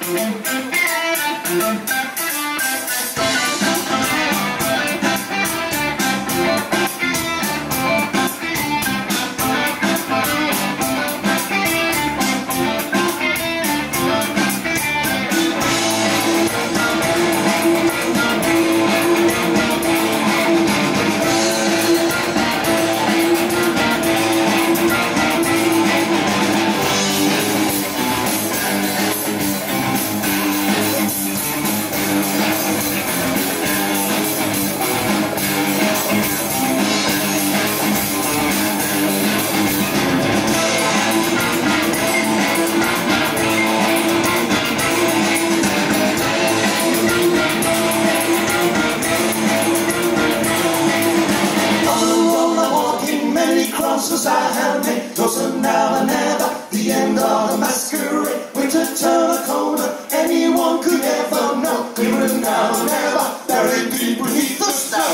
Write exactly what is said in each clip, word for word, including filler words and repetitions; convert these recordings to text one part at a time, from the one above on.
Crosses I have made, doesn't now and never, the end of the masquerade. Winter turn a corner, anyone could ever know. Clearer now and never, buried deep beneath the snow.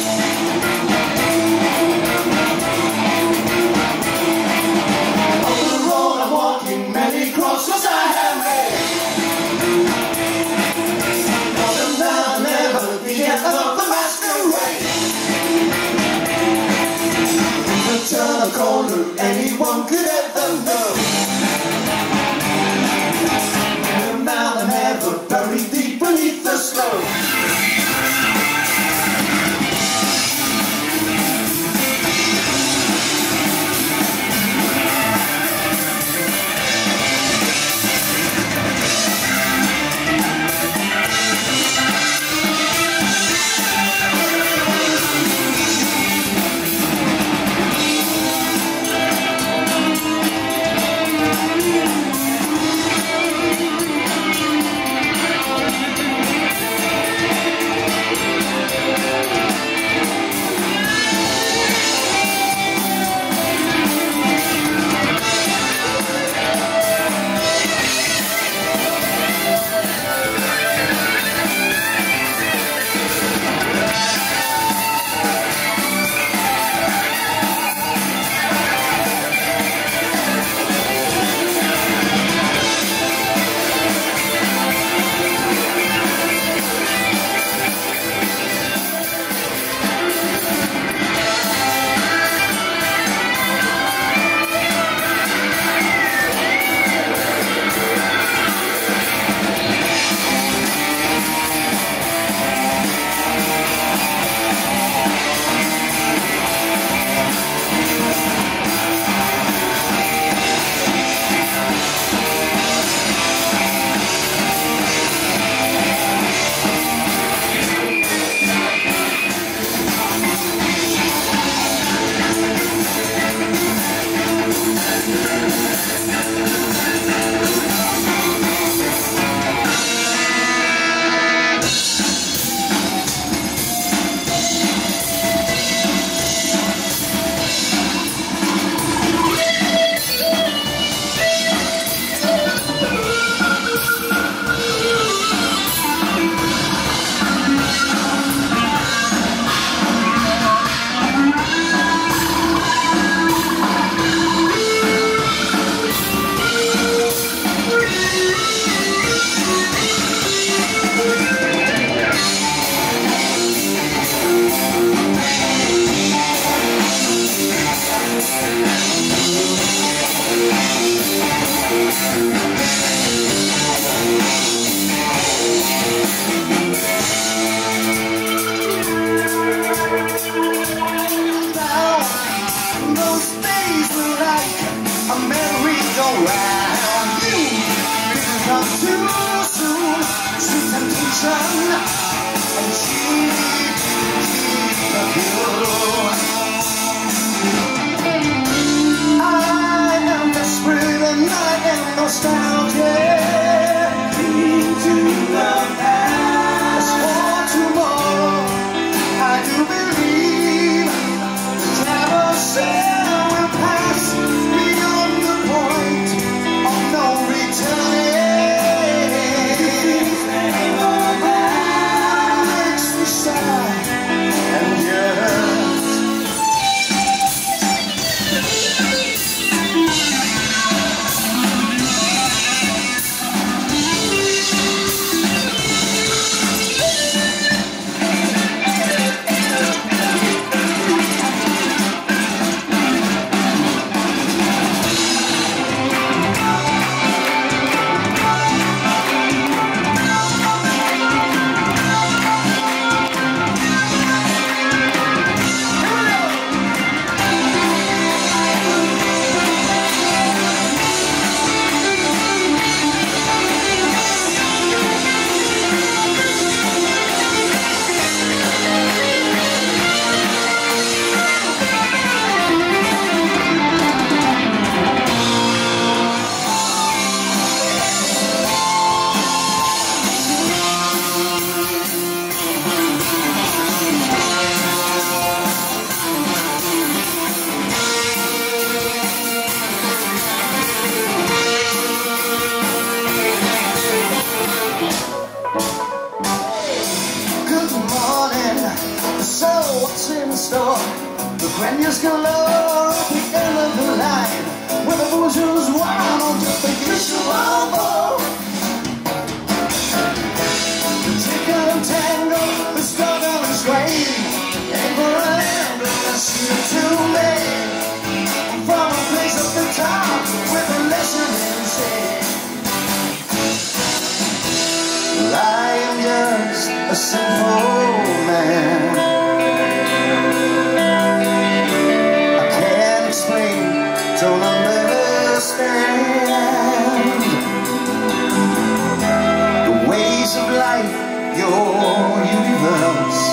On the road I'm walking, many crosses I have made. Doesn't now and never, the end of the masquerade. Turn a corner, anyone could ever know. And now and ever, buried deep beneath the snow. When you still love at the end of the line, when the bushels wild on just a kiss of elbow. The chicken and tango, the struggle and sway, ain't for an ambulance to me. From a place at the top with a lesson in say, I am just a simple man. I can't explain, don't understand the ways of life, your universe.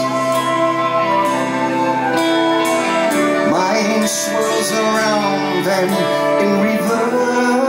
Mine swirls around and in reverse.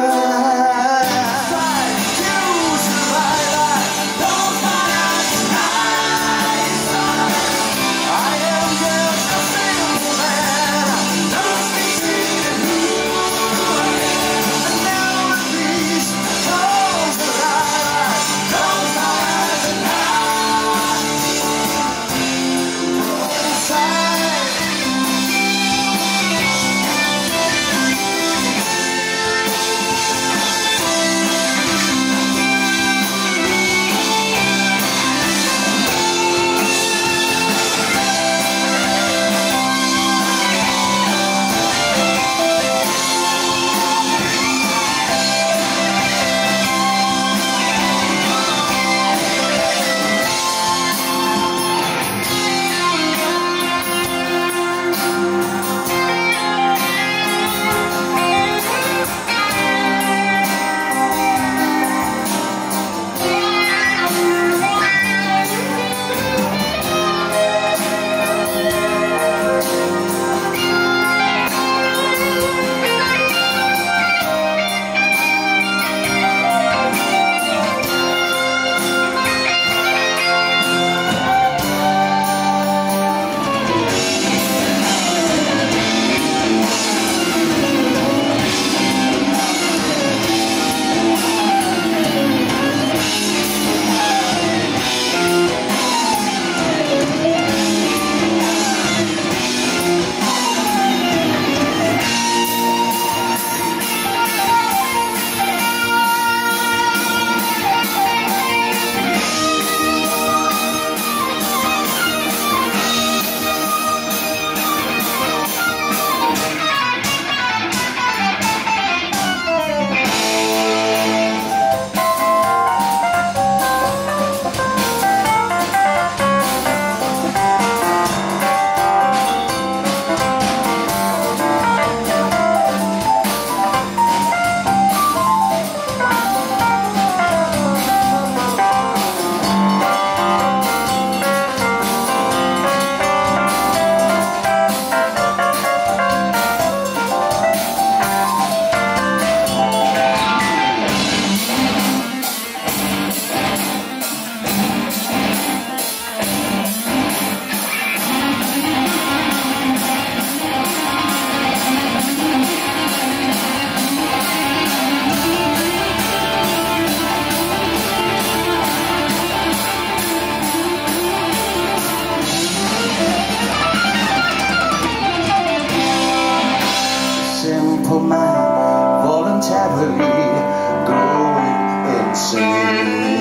Mind voluntarily going insane.